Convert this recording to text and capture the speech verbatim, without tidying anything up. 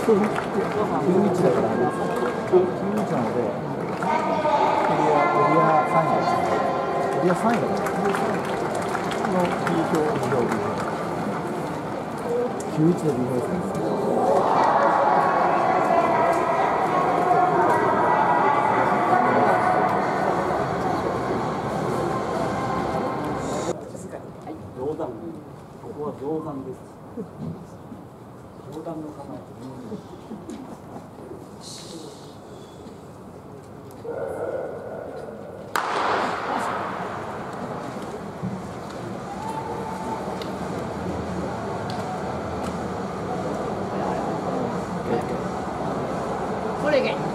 きゅういちだから、きゅういちなので、エリア、エリアさんいです。エリアさんいだから、の B 票、B 票、B 票。きゅういちの B 票ですね。 冗談、ここは冗談です。冗談の構え。 これいけ。